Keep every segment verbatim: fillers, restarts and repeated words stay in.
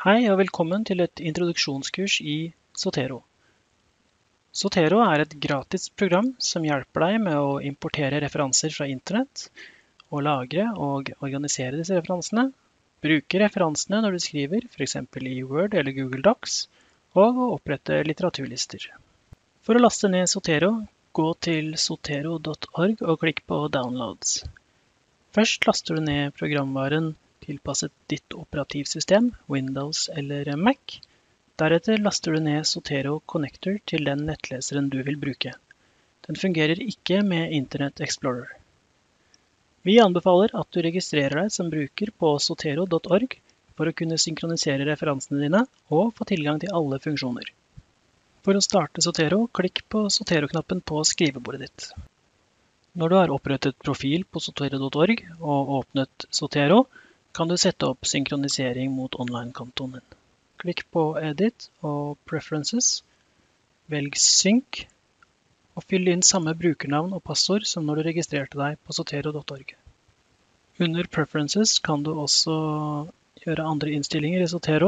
Hei og velkommen til et introduksjonskurs i Zotero. Zotero er et gratis program som hjelper deg med å importere referanser fra internett, og lagre og organisere disse referansene, bruke referansene når du skriver, for eksempel i Word eller Google Docs, og å opprette litteraturlister. For å laste ned Zotero, gå til zotero punktum org og klikk på Downloads. Først laster du ned programvaren tilpasset ditt operativsystem, Windows eller Mac. Deretter laster du ned Zotero Connector til den nettleseren du vil bruke. Den fungerer ikke med Internet Explorer. Vi anbefaler at du registrerer deg som bruker på zotero punktum org for å kunne synkronisere referansene dine og få tilgang til alle funksjoner. For å starte Zotero, klikk på Zotero-knappen på skrivebordet ditt. Når du har opprettet profil på zotero punktum org og åpnet Zotero, kan du sette opp synkronisering mot online-kontoen din. Klikk på Edit og Preferences, velg Sync, og fyll inn samme brukernavn og passord som når du registrerte deg på zotero punktum org. Under Preferences kan du også gjøre andre innstillinger i Zotero.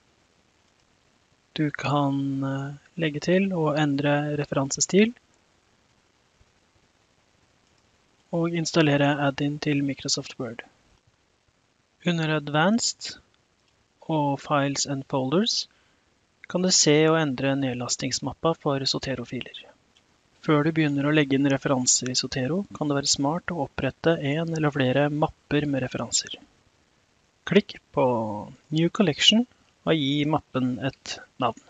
Du kan legge til og endre referansestil, og installere add-in til Microsoft Word. Under Advanced og Files and Folders kan du se og endre nedlastingsmappa for Zotero-filer. Før du begynner å legge inn referanser i Zotero, kan det være smart å opprette en eller flere mapper med referanser. Klikk på New Collection og gi mappen et navn.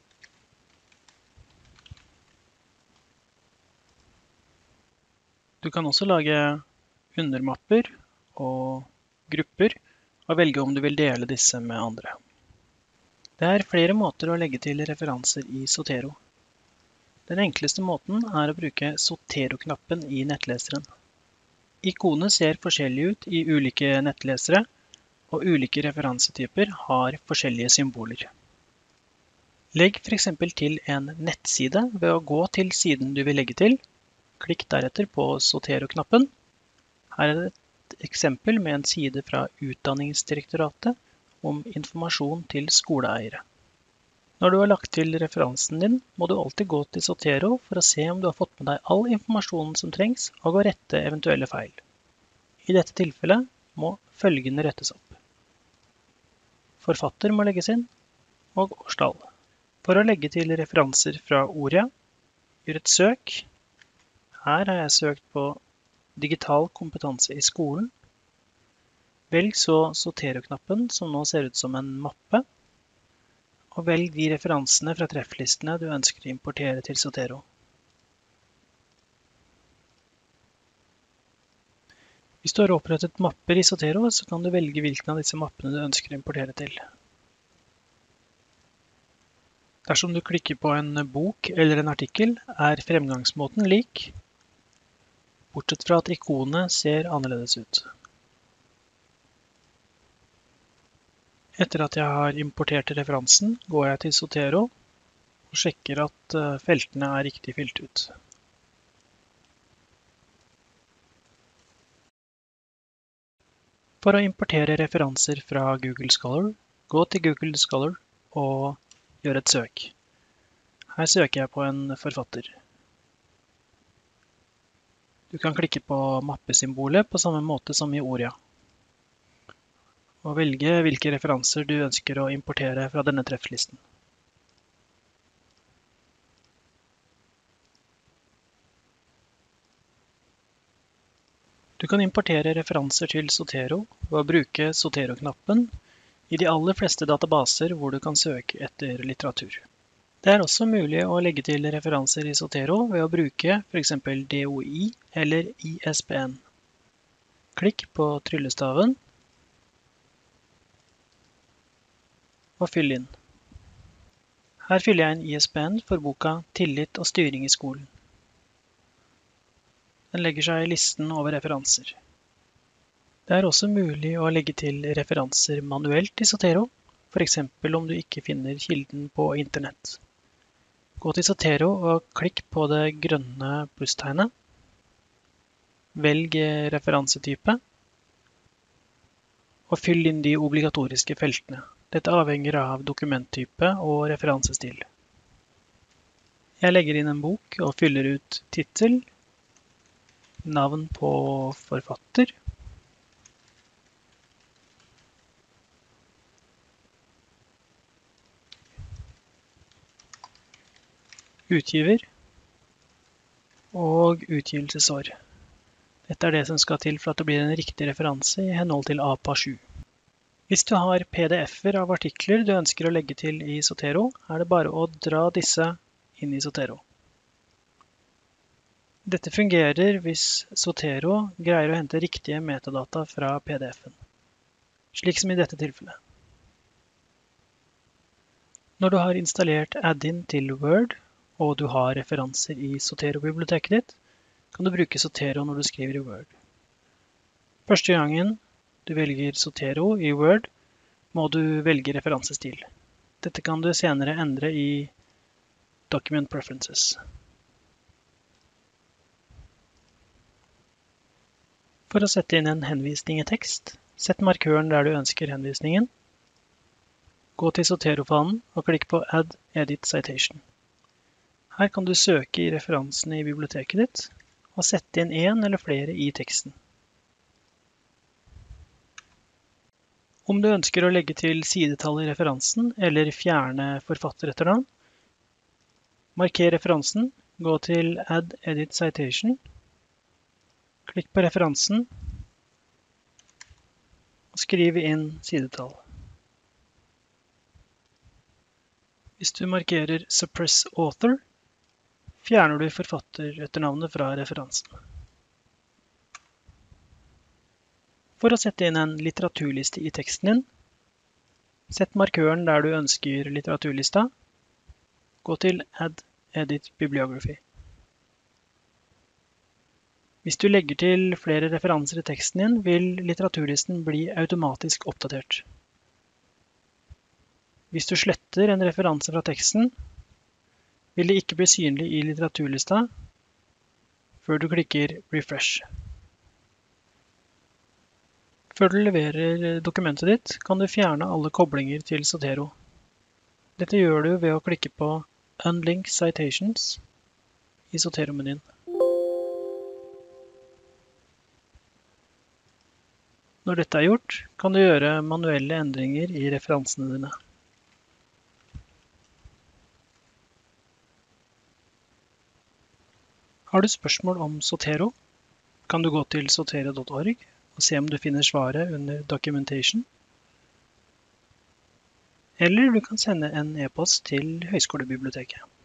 Du kan også lage undermapper og grupper, og velge om du vil dele disse med andre. Det er flere måter å legge til referanser i Zotero. Den enkleste måten er å bruke Zotero-knappen i nettleseren. Ikonet ser forskjellig ut i ulike nettlesere, og ulike referansetyper har forskjellige symboler. Legg for eksempel til en nettside ved å gå til siden du vil legge til. Klikk deretter på Zotero-knappen. Her er det et eksempel med en side fra Utdanningsdirektoratet om informasjon til skoleeiere. Når du har lagt til referansen din, må du alltid gå til Zotero for å se om du har fått med deg all informasjonen som trengs, og å rette eventuelle feil. I dette tilfellet må følgende rettes opp. Forfatter må legges inn, og årstall. For å legge til referanser fra Oria, gjør et søk. Her har jeg søkt på digital kompetanse i skolen. Velg så Zotero-knappen, som nå ser ut som en mappe, og velg de referansene fra trefflistene du ønsker å importere til Zotero. Hvis du har opprettet mapper i Zotero, så kan du velge hvilken av disse mappene du ønsker å importere til. Dersom du klikker på en bok eller en artikkel, er fremgangsmåten lik, bortsett fra at ikonet ser annerledes ut. Etter at jeg har importert referansen, går jeg til Zotero og sjekker at feltene er riktig fylt ut. For å importere referanser fra Google Scholar, gå til Google Scholar og gjør et søk. Her søker jeg på en forfatter. Du kan klikke på mappesymbolet på samme måte som i Oria, og velge hvilke referanser du ønsker å importere fra denne trefflisten. Du kan importere referanser til Zotero ved å bruke Zotero-knappen i de aller fleste databaser hvor du kan søke etter litteratur. Det er også mulig å legge til referanser i Zotero ved å bruke for eksempel D O I eller I S B N. Klikk på tryllestaven og fyll inn. Her fyller jeg inn I S B N for boka Tillit og styring i skolen. Den legger seg i listen over referanser. Det er også mulig å legge til referanser manuelt i Zotero, for eksempel om du ikke finner kilden på internett. Gå til Zotero og klikk på det grønne plusstegnet. Velg referansetype, og fyll inn de obligatoriske feltene. Dette avhenger av dokumenttype og referansestil. Jeg legger inn en bok og fyller ut titel, navn på forfatter, utgiver og utgivelsesår. Dette er det som skal til for at det blir en riktig referanse i henhold til A P A sju. Hvis du har P D F-er av artikler du ønsker å legge til i Zotero, er det bare å dra disse inn i Zotero. Dette fungerer hvis Zotero greier å hente riktige metadata fra P D F-en, slik som i dette tilfellet. Når du har installert add-in til Word, og du har referanser i Zotero-biblioteket ditt, kan du bruke Zotero når du skriver i Word. Første gangen du velger Zotero i Word, må du velge referansestil. Dette kan du senere endre i Document Preferences. For å sette inn en henvisning i tekst, sett markøren der du ønsker henvisningen. Gå til Zotero-fanen og klikk på Add Edit Citation. Her kan du søke i referansene i biblioteket ditt, og sette inn en eller flere i teksten. Om du ønsker å legge til sidetall i referansen, eller fjerne forfatteretternavn, marker referansen, gå til Add Edit Citation, klikk på referansen, og skriv inn sidetall. Hvis du markerer Suppress Author, fjerner du forfatteretternavnet fra referansen. For å sette inn en litteraturliste i teksten din, sett markøren der du ønsker litteraturlista. Gå til Add Edit Bibliography. Hvis du legger til flere referanser i teksten din, vil litteraturlisten bli automatisk oppdatert. Hvis du sletter en referanse fra teksten, vil det ikke bli synlig i litteraturlista før du klikker Refresh. Før du leverer dokumentet ditt, kan du fjerne alle koblinger til Zotero. Dette gjør du ved å klikke på Unlink Citations i Zotero-menyen. Når dette er gjort, kan du gjøre manuelle endringer i referansene dine. Har du spørsmål om Zotero, kan du gå til zotero punktum org og se om du finner svaret under Documentation. Eller du kan sende en e-post til Høgskolebiblioteket.